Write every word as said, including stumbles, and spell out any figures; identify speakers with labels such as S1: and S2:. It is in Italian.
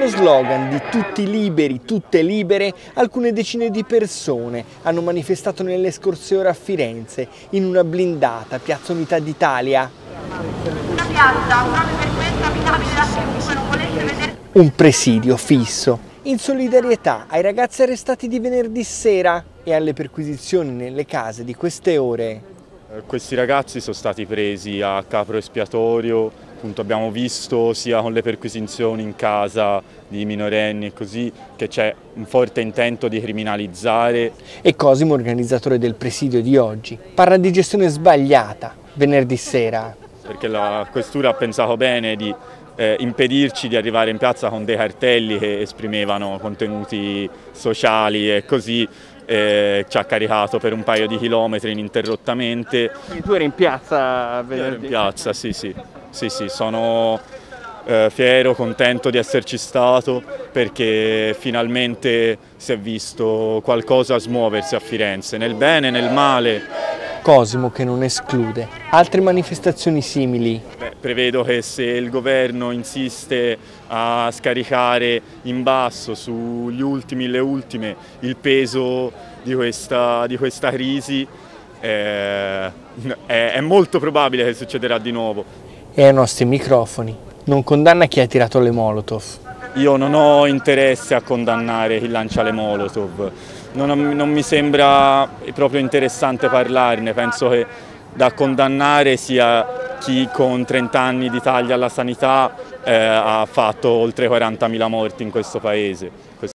S1: lo slogan di tutti liberi, tutte libere, alcune decine di persone hanno manifestato nelle scorse ore a Firenze, in una blindata Piazza Unità d'Italia.
S2: Una piazza, proprio per questo abitabile da chiunque non volesse vedere.
S1: Un presidio fisso, in solidarietà ai ragazzi arrestati di venerdì sera e alle perquisizioni nelle case di queste ore.
S3: Questi ragazzi sono stati presi a capro espiatorio, appunto abbiamo visto sia con le perquisizioni in casa di minorenni e così, che c'è un forte intento di criminalizzare.
S1: E Cosimo, organizzatore del presidio di oggi, parla di gestione sbagliata venerdì sera.
S3: Perché la questura ha pensato bene di eh, impedirci di arrivare in piazza con dei cartelli che esprimevano contenuti sociali e così. Eh, ci ha caricato per un paio di chilometri ininterrottamente.
S1: Quindi tu eri in piazza venerdì?
S3: Ero in piazza, sì, sì, sì, sì. Sono eh, fiero, contento di esserci stato perché finalmente si è visto qualcosa smuoversi a Firenze, nel bene e nel male.
S1: Cosimo che non esclude altre manifestazioni simili.
S3: Beh, prevedo che se il governo insiste a scaricare in basso sugli ultimi, le ultime, il peso di questa, di questa crisi, eh, è, è molto probabile che succederà di nuovo.
S1: E ai nostri microfoni non condanna chi ha tirato le Molotov.
S3: Io non ho interesse a condannare chi lancia le Molotov. Non, non mi sembra proprio interessante parlarne, penso che da condannare sia chi con trenta anni di tagli alla sanità eh, ha fatto oltre quarantamila morti in questo paese.